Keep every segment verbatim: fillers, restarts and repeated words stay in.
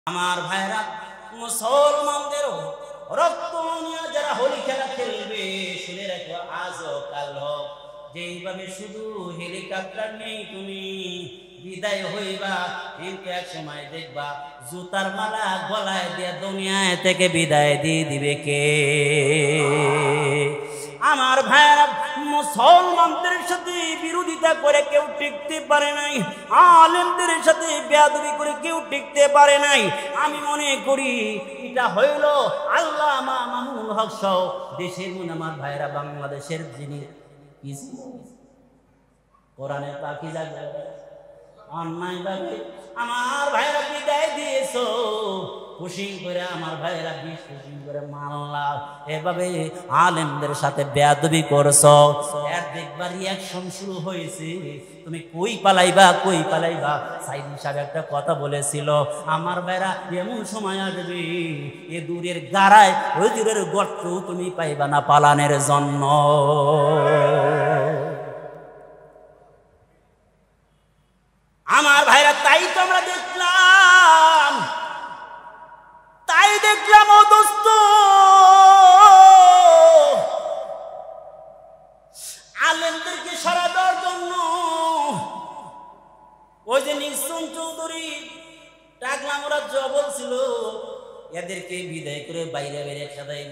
আমার ভাইরা মুসলমানদেরও রক্ত নিয়ে যারা হোলি খেলা খেলবে শুনে রাখো আজ হোক কাল হোক, যেইভাবে শুধু হেলিকপ্টার নেই তুমি বিদায় হইবা, কিন্তু এক সময় দেখবা জুতার মালা গলায় দিয়ে দুনিয়ায় থেকে বিদায় দিয়ে দিবে কে? আমার ভাইরা মুসলমানদের সাথে বিরোধিতা করে কেউ টিকতে পারে নাই, আলেমদের সাথে বেয়াদবি করে কেউ টিকতে পারে নাই। আমি মনে করি এটা হইল আল্লামা মামুনুল হক সহ দেশের মনে আমার ভাইরা বাংলাদেশের যিনি কোরআনের পাখি জাগে অন্যায় ভাবে আমার ভাইরা বিদায় দিয়েছ, খুশি করে আমার ভাইরা বিশ খুশি করে মানলা, এভাবে আলেমদের সাথে বেয়াদবি করছ, এর দেখবা রিয়াকশন শুরু হয়েছে। তুমি কই পালাইবা কই পালাইবা। সাইদি সাহেব একটা কথা বলেছিল, আমার ভাইরা এমন সময় আসবে এ দূরের গাড়ায় ওই দূরের গর্ত তুমি পাইবা না পালানের জন্য। আমার ভাইরা তাই তো আমরা দেখলাম, তাই দেখলাম ও দোস্ত, আলেমদেরকে সারা দেওয়ার জন্য ওই যে নিঃসুন চৌধুরী টাকলাম ওরা জবল ছিল, এদেরকে বিদায় করে বাইরে বাইরে খেদাই।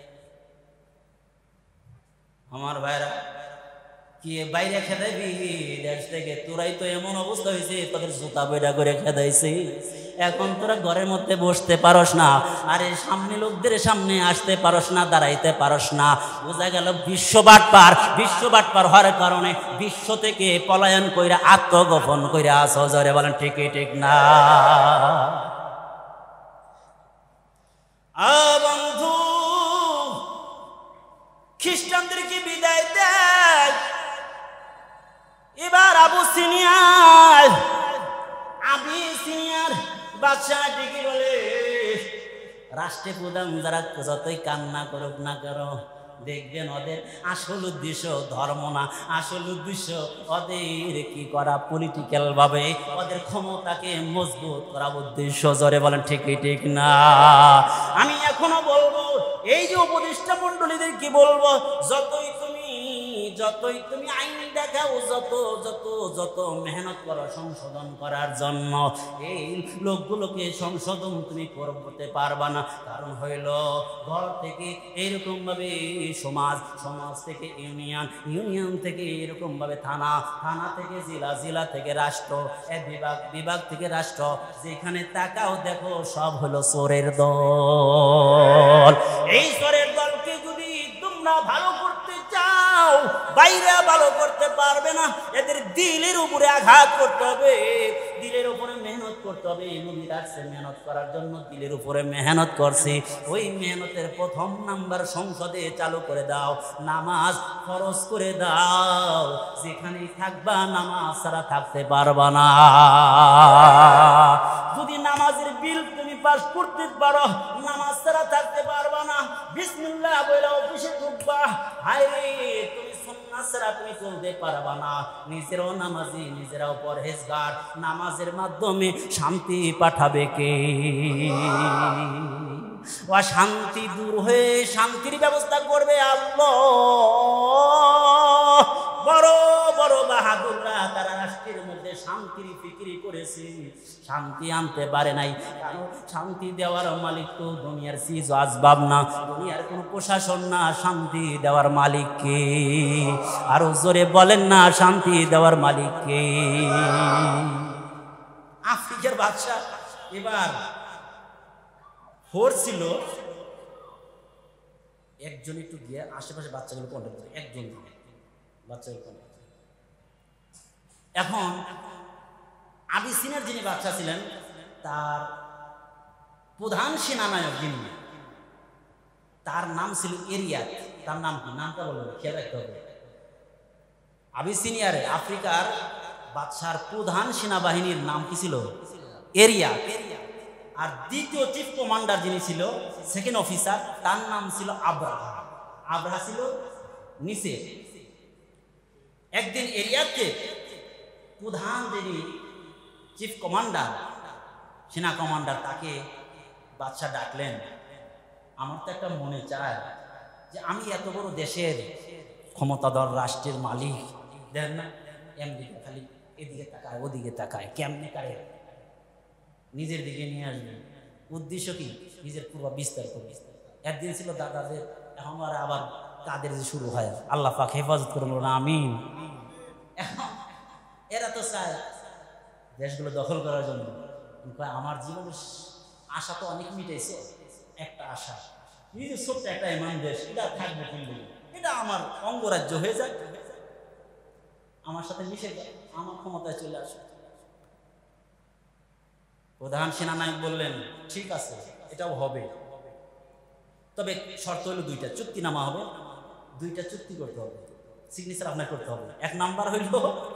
আমার ভাইরা কি বাইরে খেদাইবি দেশ থেকে? তোরাই তো এমন অবস্থা হয়েছে তোদের জুতা বইটা করে খেদাইছে, এখন তোরা ঘরের মধ্যে বসতে পারস না, আরে সামনে লোকদের সামনে আসতে পারস না, দাঁড়াইতে পারস না। বোঝা গেল বিশ্ব বাটপার, বিশ্ব বাটপার হওয়ার কারণে বিশ্ব থেকে পলায়ন কইরা আত্মগোপন কইরা আসো। জোরে বলেন ঠিক ঠিক না? আ বন্ধু, খ্রিস্টানদেরকে বিদায় দেয় এবার আবু সিনিয়র, আবি সিনিয়র বাদশাহ ঠিকই বলে, রাষ্ট্রের প্রধান যারা যতই কান্না করুক না করো, দেখবেন ওদের আসল উদ্দেশ্য ধর্ম না, আসল উদ্দেশ্য ওদের কি করা পলিটিক্যাল ভাবে ওদের ক্ষমতাকে মজবুত করা উদ্দেশ্য। জোরে বলেন ঠিকই ঠিক না? আমি এখনো বলবো এই যে উপদেষ্টা মন্ডলীদের কি বলবো, যতই তুমি যতই তুমি আইন দেখাও, যত যত যত মেহনত করো সংশোধন করার জন্য, এই লোকগুলোকে সংশোধন তুমি করতে পারবা না। কারণ হইল ঘর থেকে এইরকম ভাবে সমাজ, সমাজ থেকে ইউনিয়ন, ইউনিয়ন থেকে এরকম ভাবে থানা, থানা থেকে জেলা, জেলা থেকে রাষ্ট্র, এক বিভাগ, বিভাগ থেকে রাষ্ট্র, যেখানে তাকাও দেখো সব হলো চোরের দল। এই চোরের দলকে যদি তোমরা ভালো করতে চাও, বাইরে ভালো করতে পারবে না, এদের দিলের উপরে আঘাত করতে হবে, দিলের উপরে মেহনত করতে হবে। নবী আসছে মেহনত করার জন্য, দিলের উপরে মেহনত করছি, ওই মেহনতের প্রথম নাম্বার সংসদে চালু করে দাও, নামাজ ফরজ করে দাও, যেখানেই থাকবা নামাজ ছাড়া থাকতে পারবা না। যদি নামাজের বিল তুমি পাস করতে পারো, নামাজ ছাড়া থাকতে পারবা না। বিসমিল্লাহ বলে অফিসে ঢুকবা, হায় রে তুমি সুন্নাত ছাড়া তুমি চলতে পারবা না। নিজেরাও নামাজি, নিজেরাও পরহেজগার, নামাজের মাধ্যমে শান্তি পাঠাবে কে? ও শান্তি দূর হয়ে শান্তির ব্যবস্থা করবে আল্লাহ। বড় বড় বাহাদুররা তারা রাষ্ট্রের মধ্যে শান্তির ফিকিরি করেছে, শান্তি আনতে পারে নাই। কারণ শান্তি দেওয়ার মালিক তো দুনিয়ার চিজ আসবাব না, দুনিয়ার কোন প্রশাসন না, শান্তি দেওয়ার মালিক কে? আরো জোরে বলেন না, শান্তি দেওয়ার মালিক কে? আফ্রিকার বাদশা এবার ফোর ছিল, একজন একটু গিয়ে আশেপাশে বাচ্চাগুলো কন্ট্রোল করে, একজন বাচ্চাগুলো কন্ট্রোল করে। এখন আবিসিনিয়ার যিনি বাদশা ছিলেন, তার প্রধান সেনানায়ক যিনি, তার নাম ছিল এরিয়াত। তার নাম কি? নামটা বলবো, খেয়াল রাখতে হবে। আবিসিনিয়ার আফ্রিকার বাদশার প্রধান সেনাবাহিনীর নাম কি ছিল? এরিয়াত। আর দ্বিতীয় চিফ কমান্ডার যিনি ছিল, সেকেন্ড অফিসার, তার নাম ছিল আব্রাহা। আব্রাহা ছিল নিচে। একদিন এরিয়াতকে প্রধান যিনি চিফ কমান্ডার সেনা কমান্ডার তাকে বাদশাহ ডাকলেন, আমার তো একটা মনে চায় যে আমি এত বড় দেশের ক্ষমতাধর রাষ্ট্রের মালিক, দেখেন না এমনি খালি এদিকে তাকায় ওদিকে তাকায়, কেমনে কারে নিজের দিকে নিয়ে আসবে, উদ্দেশ্য কি নিজের পূর্ব বিস্তার করবে। একদিন ছিল দাদাদের, এখন আর আবার কাদের যে শুরু হয়, আল্লাহ পাক হেফাজত করে বলুন আমিন। এরা তো চায় দেশগুলো দখল করার জন্য। আমার জীবনের আশা তো অনেক মিটেছে, একটা আশা এই যে ছোট্ট একটা ইমান দেশ, এটা থাকবে কিন্তু এটা আমার অঙ্গরাজ্য হয়ে যায়, আমার সাথে মিশে যায়, আমার ক্ষমতায় চলে আসে। প্রধান সেনানায়ক বললেন ঠিক আছে এটাও হবে, তবে শর্ত হলো দুইটা, চুক্তিনামা হবে, দুইটা চুক্তি করতে হবে, সিগনেচার আপনার করতে হবে। এক নাম্বার হইল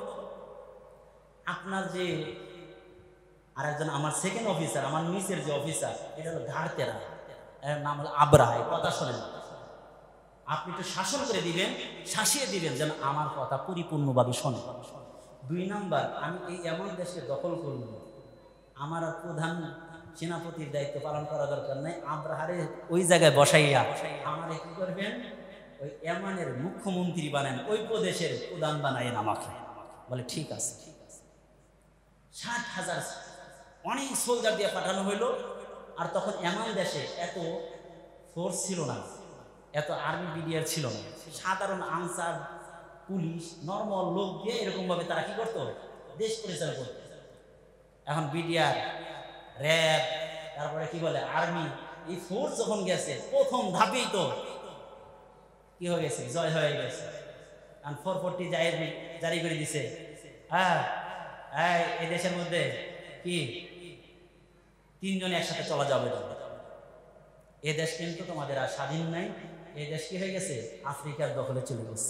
আপনার যে আরেকজন আমার সেকেন্ড অফিসার, আমার নিচের যে অফিসার, এটা হলো ঘাড়তেরা, এর নাম হলো আবরাহ, কথা শোনেন, আপনি একটু শাসন করে দিবেন, শাসিয়ে দিবেন যেন আমার কথা পরিপূর্ণভাবে শোনে। দুই নাম্বার, আমি এই এমন দেশকে দখল করব, আমার প্রধান সেনাপতির দায়িত্ব পালন করা দরকার নাই, আবরাহারে ওই জায়গায় বসাইয়া আমার কি করবেন, ওই এমানের মুখ্যমন্ত্রী বানান, ওই প্রদেশের প্রধান বানাইন আমাকে। বলে ঠিক আছে। ষাট হাজার অনেক সোলজার দিয়ে পাঠানো হইলো। আর তখন এমন দেশে এত ফোর্স ছিল না, এত আর্মি বিডিআর ছিল না, সাধারণ আনসার পুলিশ নর্মাল লোক দিয়ে এরকম ভাবে তারা কি করতো, দেশ পরিচালনা করতো। এখন বিডিআর, র্যাব, তারপরে কি বলে আর্মি, এই ফোর্স যখন গেছে প্রথম ধাপেই তো কি হয়ে গেছে, জয় হয়ে গেছে। কারণ ফোর ফোরটি জারি করে দিছে, হ্যাঁ এই দেশের মধ্যে কি তিনজনে একসাথে চলা যাবে না, এ দেশ কিন্তু তোমাদের আর স্বাধীন নাই, এই দেশ কি হয়ে গেছে, আফ্রিকার দখলে চলে গেছে।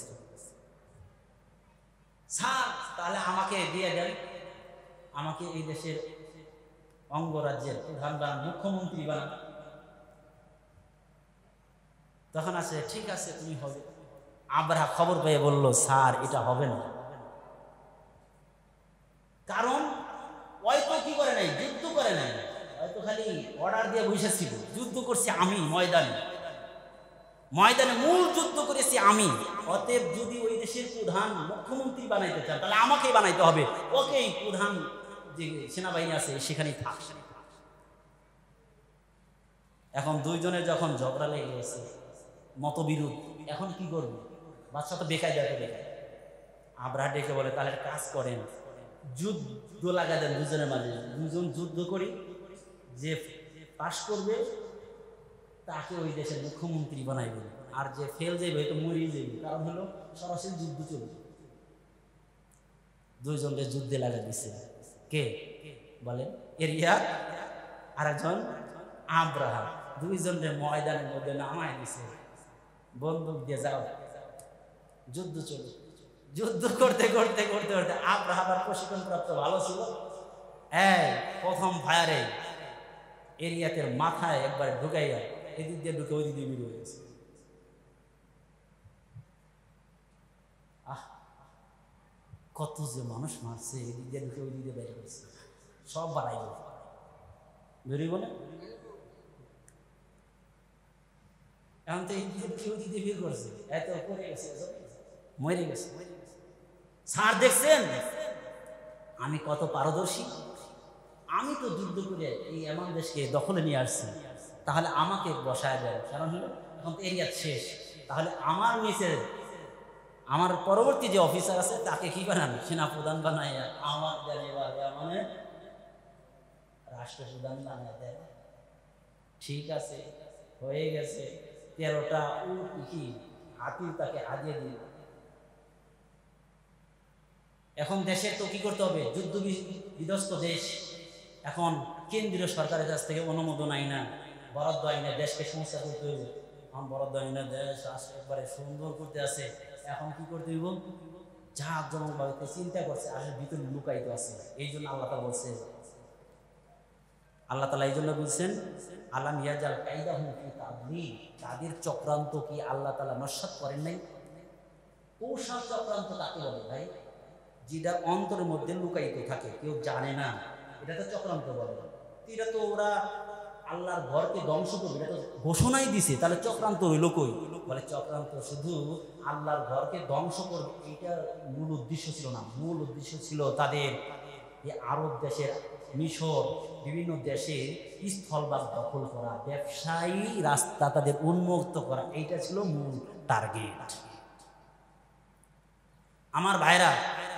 স্যার তাহলে আমাকে দিয়ে দেন, আমাকে এই দেশের অঙ্গরাজ্যের প্রধান বানান, মুখ্যমন্ত্রী বানান। তখন আছে ঠিক আছে তুমি হবে। আবরাহা খবর পেয়ে বলল স্যার এটা হবে না, কারণ হয়তো কি করে নাই, যুদ্ধ করে নাই, হয়তো খালি অর্ডার দিয়ে বসেছিল, যুদ্ধ করছি আমি ময়দানে, ময়দানে মূল যুদ্ধ করেছি আমি। অতএব যদি ওই দেশের প্রধান মুখ্যমন্ত্রী বানাইতে চান তাহলে আমাকেই বানাইতে হবে, ওকেই প্রধান যে সেনাবাহিনী আছে সেখানেই থাক। এখন দুইজনের যখন ঝগড়া লেগে গেছে, মতবিরোধ, এখন কি করবে, বাচ্চা তো বেকায় যায়, বেকায়। আবরাহা ডেকে বলে তাহলে কাজ করেন, যুদ্ধ লাগা দেন দুজনের মাঝে, দুজন যুদ্ধ করি, যে পাশ করবে তাকে ওই দেশের মুখ্যমন্ত্রী বানাইবে, আর যে ফেল যাইবে তো মরিয়ে যাইবে, কারণ হলো সরাসরি যুদ্ধ চলবে। দুইজনকে যুদ্ধে লাগা দিচ্ছে, কে বলেন, এরিয়া আর একজন আবরাহা, দুইজনের ময়দানের মধ্যে নামায় দিছে, বন্দুক দিয়ে যাও যুদ্ধ চলবে। যুদ্ধ করতে করতে করতে করতে আবরাহার প্রশিক্ষণ প্রাপ্ত ভালো ছিল, এই প্রথম ফায়ারে এরিয়াতে মাথায় একবার ঢুকাইয়া এদিক দিয়ে ঢুকে ওই দিক দিয়ে বেরিয়ে গেছে। আহ কত যে মানুষ মারছে, এদিক দিয়ে ঢুকে ওই দিক দিয়ে বের করেছে, সব বাড়াই বেরিয়ে বলে। এখন তো এই দিকে ঢুকে ওই দিক দিয়ে বের করছে, এত পড়ে গেছে, মরে গেছে। স্যার দেখছেন আমি কত পারদর্শী, আমি তো যুদ্ধ করে এই এমন দেশকে দখলে নিয়ে আসছি, তাহলে আমাকে বসায় দেয়, কারণ হলো এখন তো এরিয়া শেষ, তাহলে আমার নিচে আমার পরবর্তী যে অফিসার আছে তাকে কি বানান, সেনাপ্রধান বানায়, আমার দেন এবার মানে রাষ্ট্রপ্রধান বানায় দেয়। ঠিক আছে হয়ে গেছে, তেরোটা উট কি হাতির তাকে হারিয়ে দিল। এখন দেশের তো কি করতে হবে, যুদ্ধ বিধ্বস্ত দেশ, এখন কেন্দ্রীয় সরকারের কাছ থেকে অনুমোদন আইনা, বরাদ্দ আইনা দেশকে সমস্যা করতে হইবে। এখন বরাদ্দ আইনা দেশ আসে একবারে সুন্দর করতে আছে, এখন কি করতে হইব, যা জনগণ চিন্তা করছে আসলে ভিতরে লুকায়িত আছে। এই জন্য আল্লাহ তাআলা বলছে, আল্লাহ তাআলা এই জন্য বলছেন আলাম ইয়াজাল কাইদাহুম ফি তাদলিল, তাদের চক্রান্ত কি আল্লাহ তাআলা নস্যাৎ করেন নাই। কৌশল চক্রান্ত কাকে বলে ভাই, যেটা অন্তরের মধ্যে লুকায়িত থাকে, কেউ জানে না, এটা তো চক্রান্ত বলে। এটা তো ওরা আল্লাহর ঘরকে ধ্বংস করবে, এটা তো ঘোষণাই দিছে, তাহলে চক্রান্ত রইল কই? বলে চক্রান্ত শুধু আল্লাহর ঘরকে ধ্বংস করবে এইটা মূল উদ্দেশ্য ছিল না। মূল উদ্দেশ্য ছিল তাদের এই আরব দেশের, মিশর, বিভিন্ন দেশে স্থলভাগ দখল করা, ব্যবসায়ী রাস্তা তাদের উন্মুক্ত করা, এইটা ছিল মূল টার্গেট। আমার ভাইরা,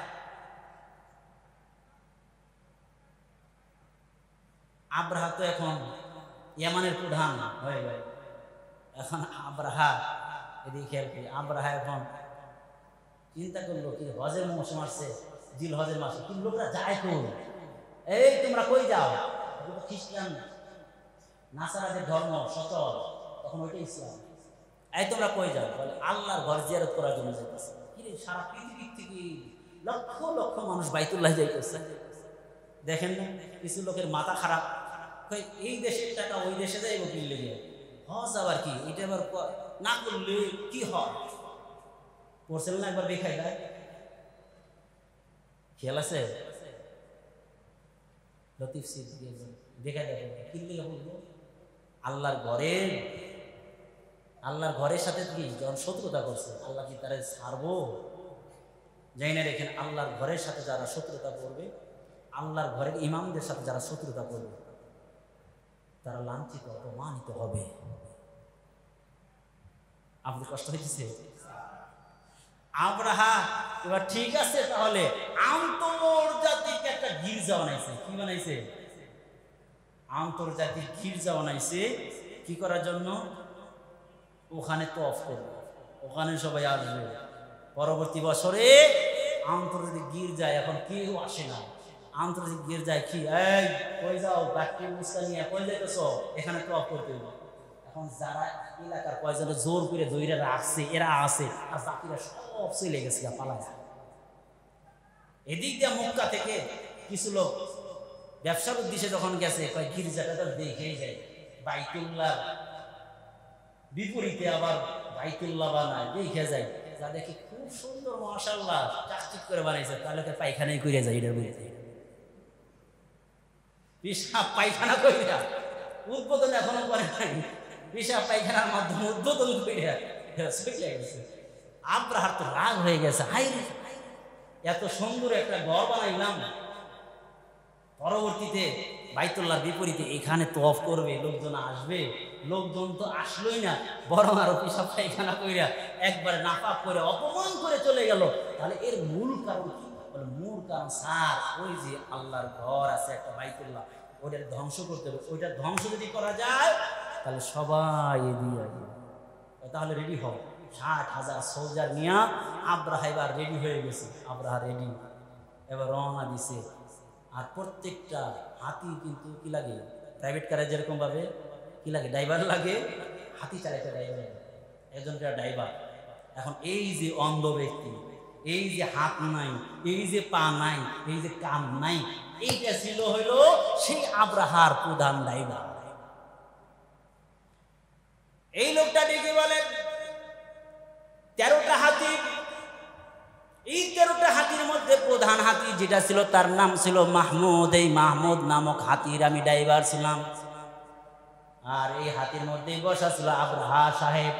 আব্রাহা তো এখন ইয়ামানের প্রধান হয়ে গেল। এখন আব্রাহা এদিকে খেয়াল করি, আব্রাহা এখন চিন্তা করলো কি হজের মৌসুম আসছে, জিল হজের মাসে, কিন্তু লোকরা যায় কই? এই তোমরা কই যাও? খ্রিস্টান নাসারাদের ধর্ম সচল, তখন ওইটাই ইসলাম। এই তোমরা কই যাও? বলে আল্লাহর ঘর জিয়ারত করার জন্য যাইতেছে। কি রে, সারা পৃথিবীর থেকে লক্ষ লক্ষ মানুষ বাইতুল্লাহ যাইতেছে। দেখেন না, কিছু লোকের মাথা খারাপ, এই দেশের টাকা ওই দেশে যাইব কি লেগে, হজ আবার কি, এটা আবার না করলে কি হয়? পড়ছেন না একবার দেখাই দেয়, খেয়াল আছে? লতিফ সিদ্দিকী দেখাই দেয় কি লেগে বলবো, আল্লাহর ঘরে, আল্লাহর ঘরের সাথে কি যখন শত্রুতা করছে, আল্লাহ কি তারা ছাড়বো? যাই না, রেখেন আল্লাহর ঘরের সাথে যারা শত্রুতা করবে, আল্লাহর ঘরের ইমামদের সাথে যারা শত্রুতা করবে, তারা লাঞ্ছিত অপমানিত হবে। আপনার কষ্ট হয়েছে? আব্রাহা এবার ঠিক আছে, তাহলে আন্তর্জাতিক একটা গির্জা বানাইছে। কি বানাইছে? আন্তর্জাতিক গির্জা বানাইছে। কি করার জন্য? ওখানে তওয়াফ করবে, ওখানে সবাই আসবে। পরবর্তী বছরে আন্তর্জাতিক গির্জায় এখন কেউ আসে না। আন্তর্জাতিক গির্জায় কি, এই কই যাও, বাকি মুস্তা নিয়ে কই যাইতেছ? এখানে তওয়াফ করতে হবে। এখন যারা এলাকার কয়েকজন জোর করে দইরা রাখছে, এরা আছে, আর বাকিরা সব চলে গেছে পালায়। এদিক দিয়ে মক্কা থেকে কিছু লোক ব্যবসার উদ্দেশ্যে যখন গেছে, কয় গির্জাটা তো দেখেই যায়, বাইতুল্লাহ বিপরীতে আবার বাইতুল্লাহ বানায়, দেখে যায়, যা দেখি খুব সুন্দর, মাশাআল্লাহ চাকচিক করে বানাইছে, তাহলে পায়খানাই করে যায়। এটার মধ্যে পিসাব পায়খানা কইরা উদ্বোধন এখনো করে নাই, পিসাব পায়খানার মাধ্যমে উদ্বোধন কইরা চলে গেছে। আব্রাহার তো রাগ হয়ে গেছে, হাই এত সুন্দর একটা ঘর বানাইলাম, পরবর্তীতে বাইতুল্লাহর বিপরীতে এখানে তওয়াফ করবে, লোকজন আসবে, লোকজন তো আসলোই না, বরং আরো পিসাব পায়খানা কইরা একবারে নাপাক করে অপমান করে চলে গেল। তাহলে এর মূল কারণ কি? মূল কারণ স্যার, ওই যে আল্লাহর ঘর আছে একটা বাইতুল্লাহ, ওইটার ধ্বংস করতে হবে। ওইটার ধ্বংস যদি করা যায় তাহলে সবাই এগিয়ে আসবে। তাহলে রেডি হও। ষাট হাজার সোলজার নিয়ে আব্রাহা এবার রেডি হয়ে গেছে। আব্রাহা রেডি, এবার রওনা দিছে। আর প্রত্যেকটা হাতি কিন্তু কি লাগে, প্রাইভেট কারে যেরকম ভাবে কি লাগে, ড্রাইভার লাগে, হাতি চালাইতে ড্রাইভার, একজনটা ড্রাইভার। এখন এই যে অন্ধ ব্যক্তি, এই যে হাত নাই, এই যে পা নাই, এই যে কান নাই, এইটা ছিল হইল সেই আব্রাহার প্রধান ড্রাইভার। এই লোকটা ডেকে বলেন তেরোটা হাতি, এই তেরোটা হাতির মধ্যে প্রধান হাতি যেটা ছিল তার নাম ছিল মাহমুদ। এই মাহমুদ নামক হাতির আমি ড্রাইভার ছিলাম। আর এই হাতির মধ্যে বসা ছিল আব্রাহা সাহেব।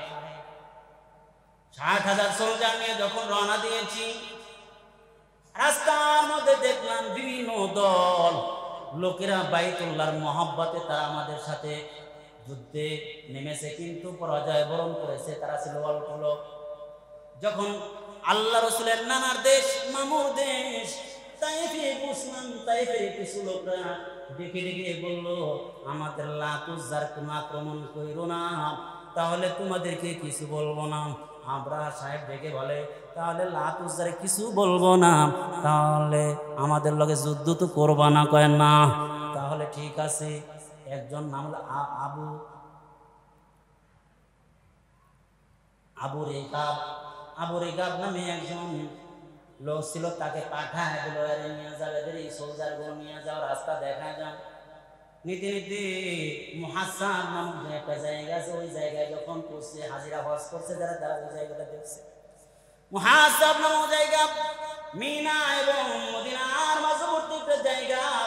ষাট হাজার সোলজার নিয়ে যখন রওনা দিয়েছি, রাস্তার মধ্যে দেখলাম বিভিন্ন দল লোকেরা বাইতুল্লাহর মহব্বতে তারা আমাদের সাথে যুদ্ধে নেমেছে, কিন্তু পরাজয় বরণ করেছে। তারা ছিল অল্প লোক। যখন আল্লাহ রসুলের নানার দেশ, মামুর দেশ তাইফে বুঝলাম, তাইফের কিছু লোকরা ডেকে ডেকে বললো, আমাদের লাত উজ্জার কোনো আক্রমণ কইরো না, তাহলে তোমাদেরকে কিছু বলবো না। আব্রাহা সাহেব ডেকে বলে, তাহলে লাত উজ্জারে কিছু বলবো না, তাহলে আমাদের লগে যুদ্ধ তো করবা না? কয় না। তাহলে ঠিক আছে। একজন নাম হলো আবু আবু রেকাব আবু রেকাব নামে একজন লোক ছিল, তাকে পাঠায় বলো, আরে নিয়ে যাবে, এই সোলজার গুলো নিয়ে যাও, রাস্তা দেখা যাও। নীতি নীতি মুহাসাব নামক একটা জায়গা আছে, ওই জায়গায় যখন পৌঁছে হাজিরা হজ করছে যারা, তারা ওই জায়গাটা দেখছে। মুহাসাব নামক জায়গা মিনা এবং মদিনার মাঝবর্তী একটা জায়গা,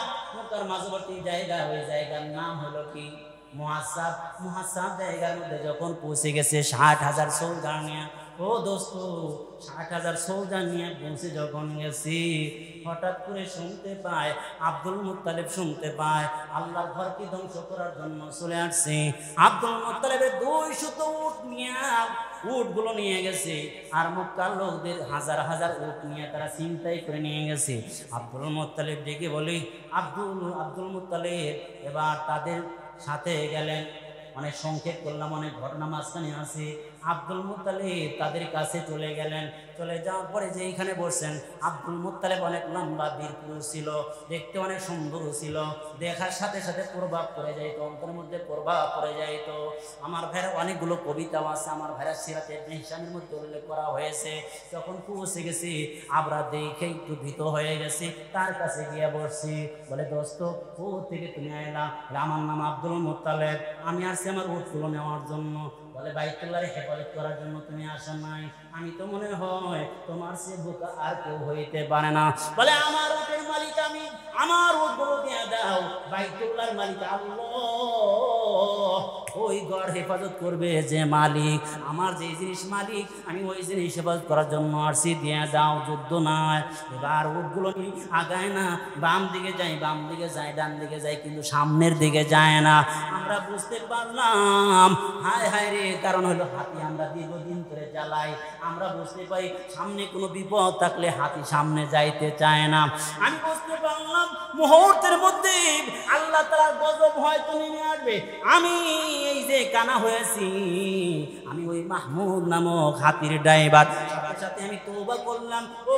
মক্কার মাঝবর্তী জায়গা, ওই জায়গার নাম হলো কি মুহাসাব। মুহাসাব জায়গার মধ্যে যখন পৌঁছে গেছে ষাট হাজার সৌদার নিয়ে, ও দোস্ত ষাট হাজার সৌদার নিয়ে পৌঁছে যখন গেছি, হঠাৎ করে শুনতে পায়, আব্দুল মুত্তালিব শুনতে পায় আল্লাহর ঘরকে ধ্বংস করার জন্য চলে আসছে। আব্দুল মুত্তালিবের দুই শত উট নিয়ে উটগুলো নিয়ে গেছে, আর মক্কার লোকদের হাজার হাজার উট নিয়ে তারা ছিনতাই করে নিয়ে গেছে। আব্দুল মুত্তালিব ডেকে বলি, আব্দুল আব্দুল মুত্তালিব এবার তাদের সাথে গেলেন। অনেক সংক্ষেপ করলাম, অনেক ঘটনা মাঝখানে আছে। আব্দুল মুত্তালিব তাদের কাছে চলে গেলেন। চলে যাওয়ার পরে যে এইখানে বসছেন, আব্দুল মুত্তালিব অনেক লম্বা বীর পুরুষ ছিল, দেখতে অনেক সুন্দর ছিল, দেখার সাথে সাথে প্রভাব পড়ে যাইত, অন্তরের মধ্যে প্রভাব পড়ে যাইত। আমার ভাইয়ের অনেকগুলো কবিতাও আছে, আমার ভাইয়ের সিরাতে হিসামের মধ্যে উল্লেখ করা হয়েছে। যখন পৌঁছে গেছি আমরা দেখে একটু ভীত হয়ে গেছি, তার কাছে গিয়ে বসছি। বলে, দোস্ত ও থেকে তুমি আইলা? আমার নাম আব্দুল মুত্তালিব, আমি আসছি আমার উটগুলো নেওয়ার জন্য। বলে, বাইতুল্লাহর হেফাজত করার জন্য তুমি আসো নাই? আমি তো মনে হয় তোমার সে বোকা আর কেউ হইতে পারে না। বলে, আমার উটের মালিক আমি, আমার উটগুলো দিয়ে দাও, বাইতুল্লাহর মালিক আল্লাহ, ওই ঘর হেফাজত করবে যে মালিক, আমার যে জিনিস মালিক আমি ওই জিনিস হেফাজত করার জন্য আসছি, দিয়ে দাও, যুদ্ধ নয়। এবার উটগুলো আগায় না, বাম দিকে যাই, বাম দিকে যাই, ডান দিকে যাই, কিন্তু সামনের দিকে যায় না। আমরা বুঝতে পারলাম, হায় হায় রে, কারণ হলো হাতি আমরা দীর্ঘদিন করে জ্বালাই, আমরা বুঝতে পারি সামনে কোনো বিপদ থাকলে হাতি সামনে যাইতে চায় না। আমি বুঝতে পারলাম মুহূর্তের মধ্যে আল্লাহ তাআলার গজব হয়তো নেমে আসবে। আমি এই যে কানা হয়েছি, আমি ওই মাহমুদ নামক হাতির ড্রাইভার, সাথে সাথে আমি তওবা করলাম, ও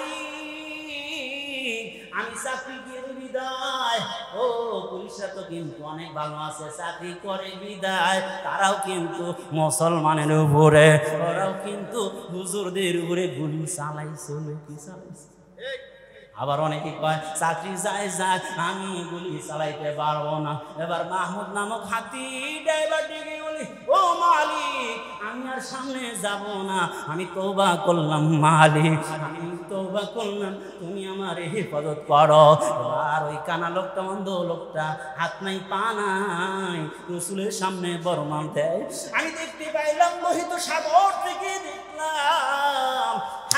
মালিক আমি চাকরি দিয়ে বিদায়। ও পুলিশরা তো কিন্তু অনেক ভালো আছে, চাকরি করে বিদায়, তারাও কিন্তু মুসলমানের উপরে, ওরাও কিন্তু হুজুরদের উপরে গুলি চালাইছে, কি চালাইছে। আবার অনেকে কয় চাকরি যায় যায়, আমি গুলি চালাইতে পারবো না। এবার মাহমুদ নামক হাতি ড্রাইভার ডেকে বলি, ও মালিক আমি আর সামনে যাব না, আমি তওবা করলাম মালিক, আমি তওবা করলাম, তুমি আমার হেফাজত করো। এবার ওই কানা লোকটা, অন্ধ লোকটা, হাত নাই পা নাই, রাসূলের সামনে বরমান দেয়। আমি দেখতে পাইলাম লোহিত সাগর থেকে দেখলাম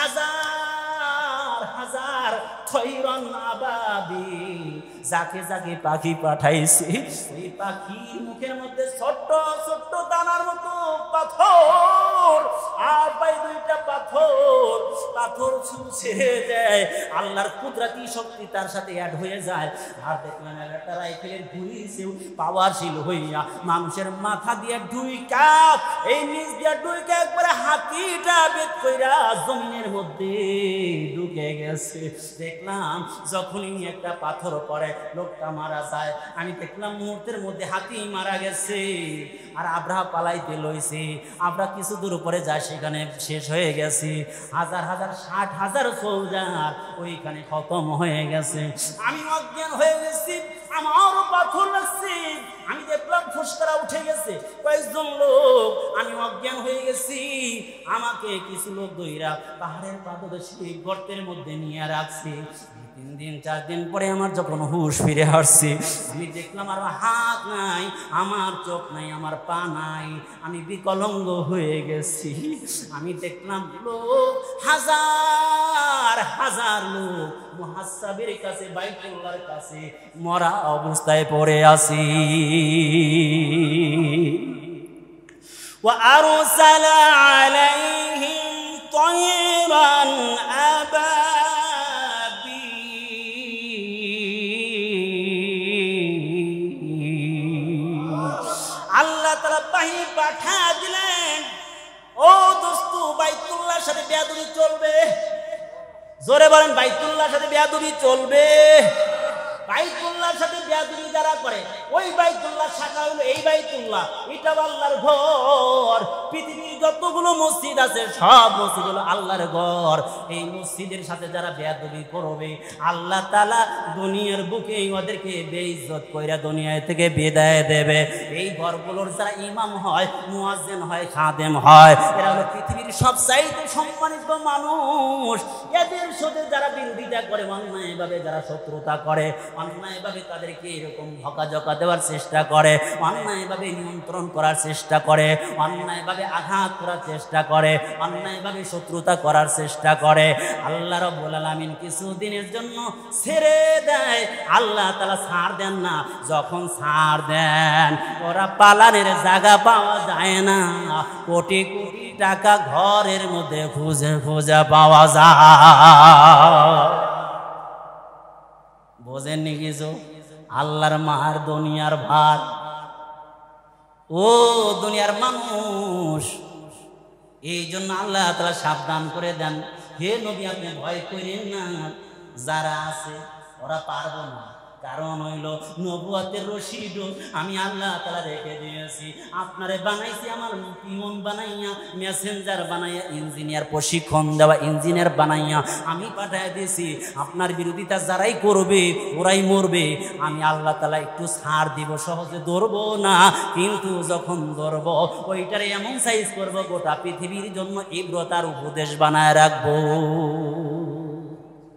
হাজার হাজার খৈরন আবাবি, যাকে যাকে পাখি পাঠাইছে, সেই পাখির মুখের মধ্যে ছোট্ট ছোট্ট দানার মতো পাথর, আর পাই দুইটা পাথর, পাথর ছেড়ে দেয়, আল্লাহর কুদরতি শক্তি তার সাথে অ্যাড হয়ে যায়। আর দেখলাম একটা রাইফেলের গুলি সেও পাওয়ারশীল হইয়া মানুষের মাথা দিয়ে ঢুইকা, এই নিচ দিয়ে ঢুইকা একবারে হাতিটা বেদ কইরা জমিনের মধ্যে ঢুকে গেছে। দেখলাম যখনই একটা পাথর পড়ে লোকটা মারা যায়। আমি দেখলাম মুহূর্তের মধ্যে হাতি মারা গেছে, আর আব্রাহা পালাইতে লইছে। আমরা কিছু দূর পরে যায়, সেখানে শেষ হয়ে গেছে। হাজার হাজার ষাট হাজার সৌজার ওইখানে খতম হয়ে গেছে। আমি অজ্ঞান হয়ে গেছি, আমারও পাথর লাগছে। আমি দেখলাম ফুসকারা উঠে গেছে কয়েকজন লোক, আমি অজ্ঞান হয়ে গেছি। আমাকে কিছু লোক দইরা পাহাড়ের পাদদেশে গর্তের মধ্যে নিয়ে রাখছে। তিন দিন চার দিন পরে আমার যখন হুশ ফিরে আসছে, আমি দেখলাম আর হাত নাই, আমার চোখ নাই, আমার পা নাই, আমি বিকলাঙ্গ হয়ে গেছি। আমি দেখলাম লোক হাজার হাজার লোক মুহাসাবের কাছে, বাইতুল্লাহর কাছে মরা অবস্থায় পড়ে আছি। ওয়া আরসালা আলাইহিম তায়রান আল্লাহ তাআলা বাহিনী পাঠা দিলেন। ও দোস্ত, বাইতুল্লাহর সাথে বেয়াদবি চলবে? জোরে বলেন, বাইতুল্লাহর সাথে বেয়াদবি চলবে? বাইতুল্লাহর সাথে বেয়াদবি যারা করে, ওই বাইতুল্লাহ শাখা হলো এই বাইতুল্লাহ, ওইটা আল্লাহর ঘর। পৃথিবীর যতগুলো মসজিদ আছে সব মসজিদ হলো আল্লাহর ঘর। এই মসজিদের সাথে যারা বেয়াদবি করবে আল্লাহ তাআলা দুনিয়ার বুকে ওদেরকে বেইজ্জত কইরা দুনিয়া থেকে বিদায় দেবে। এই ঘরগুলোর যারা ইমাম হয়, মুয়াজ্জিন হয়, খাদেম হয়, এরা হলো পৃথিবীর সবচাইতে সম্মানিত মানুষ। এদের সাথে যারা বিরোধিতা করে, অন্যায়ভাবে যারা শত্রুতা করে, অন্যায়ভাবে তাদেরকে এরকম ধোঁকা দেওয়ার চেষ্টা করে, অন্যায়ভাবে নিয়ন্ত্রণ করার চেষ্টা করে, অন্যায়ভাবে আঘাত করার চেষ্টা করে, অন্যায়ভাবে শত্রুতা করার চেষ্টা করে, আল্লাহ রাব্বুল আলামিন কিছুদিনের জন্য ছেড়ে দেয়। আল্লাহ তাআলা ছাড় দেন না। যখন ছাড় দেন ওরা পালানের জায়গা পাওয়া যায় না। কোটি কোটি টাকা ঘরের মধ্যে খুঁজে খুঁজে পাওয়া যায়। বোঝেননি কিছু? আল্লাহর মার দুনিয়ার ভার। ও দুনিয়ার মানুষ, এই জন্য আল্লাহ তাআলা সাবধান করে দেন, হে নবী আপনি ভয় করেন না। যারা আছে ওরা পারবো না, কারণ হইল নবুয়তের রশিদ আমি আল্লাহ তাআলা রেখে দিয়েছি। আপনারে বানাইছি আমার ইমন বানাইয়া, মেসেঞ্জার বানাইয়া, ইঞ্জিনিয়ার প্রশিক্ষণ দেওয়া ইঞ্জিনিয়ার বানাইয়া আমি পাঠাই দিয়েছি। আপনার বিরোধিতা যারাই করবে ওরাই মরবে। আমি আল্লাহ তাআলা একটু ছাড় দিব, সহজে ধরবো না, কিন্তু যখন ধরবো ওইটারে এমন সাইজ করবো গোটা পৃথিবীর জন্য ইবরত আর উপদেশ বানায় রাখবো।